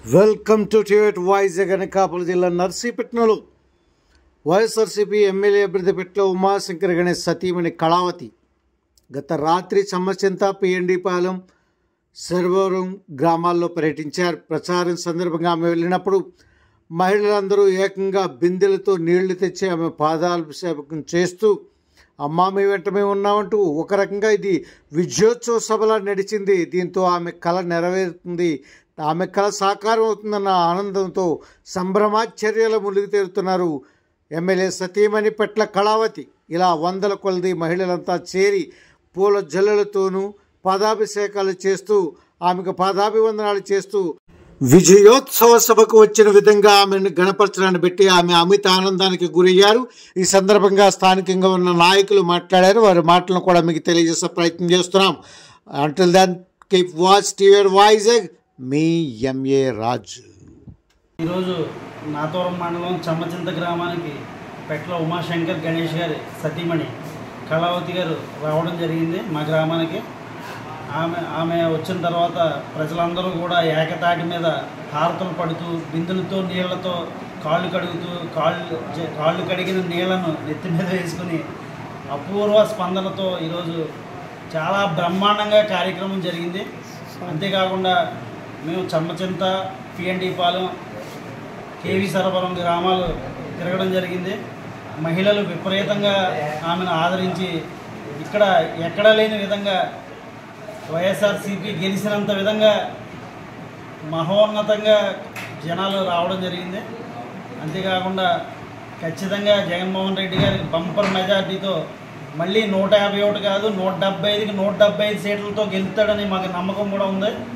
Welcome to టివేట్ వైజాగ్ అనకాపల్లి జిల్లా నర్సీపట్నంలో వైఎస్ఆర్సీపీ ఎమ్మెల్యే అభ్యర్థి పెట్ల ఉమాశంకర్ గణేష్ సతీమణి కళావతి గత రాత్రి చమ్మచింత పిఎండిపాలెం సర్వరం గ్రామాల్లో పర్యటించారు. ప్రచారం సందర్భంగా ఆమె వెళ్ళినప్పుడు మహిళలందరూ ఏకంగా బిందెలతో నీళ్లు తెచ్చి ఆమె పాదాభిషేకం చేస్తూ అమ్మా మీ వెంట మేము ఉన్నామంటూ ఒక రకంగా ఇది విజయోత్సవ సభలా నడిచింది. దీంతో ఆమె కళ నెరవేరుతుంది, ఆమె కళ సాకారం అవుతుందన్న ఆనందంతో సంభ్రమాశ్చర్యాల మునిగి తేలుతున్నారు ఎమ్మెల్యే సతీమణి పెట్ల కళావతి. ఇలా వందల కొలది మహిళలంతా చేరి పూల జల్లెలతోనూ పాదాభిషేకాలు చేస్తూ ఆమెకు పాదాభివందనాలు చేస్తూ విజయోత్సవ సభకు వచ్చిన విధంగా ఆమెను గణపరచడాన్ని బట్టి ఆమె అమిత ఆనందానికి గురయ్యారు. ఈ సందర్భంగా స్థానికంగా ఉన్న నాయకులు మాట్లాడారు. వారి మాటలను కూడా మీకు తెలియజేసే ప్రయత్నం చేస్తున్నాం. అంటిల్ దెన్ కీప్ వాచ్ టివేట్ వైజాగ్. మీ ఎంఏ రాజు. ఈరోజు నాతోరం మండలం చమ్మచింత గ్రామానికి పెట్ల ఉమాశంకర్ గణేష్ గారి సతీమణి కళావతి గారు రావడం జరిగింది మా గ్రామానికి. ఆమె వచ్చిన తర్వాత ప్రజలందరూ కూడా ఏకతాటి మీద హారతలు పడుతూ బిందులతో నీళ్లతో కాళ్ళు కడుగుతూ కాళ్ళు కడిగిన నీళ్లను నెత్తి మీద వేసుకుని అపూర్వ స్పందనతో ఈరోజు చాలా బ్రహ్మాండంగా కార్యక్రమం జరిగింది. అంతేకాకుండా మేము చమ్మచింత పిఎండిపాలెం కేవీ సరవరం గ్రామాలు తిరగడం జరిగింది. మహిళలు విపరీతంగా ఆమెను ఆదరించి ఇక్కడ ఎక్కడా లేని విధంగా వైఎస్ఆర్సీపీ గెలిచినంత విధంగా మహోన్నతంగా జనాలు రావడం జరిగింది. అంతేకాకుండా ఖచ్చితంగా జగన్మోహన్ రెడ్డి గారికి బంపర్ మెజార్టీతో మళ్ళీ 151 కాదు 175కి 175 సీట్లతో గెలుస్తాడని మాకు నమ్మకం కూడా ఉంది.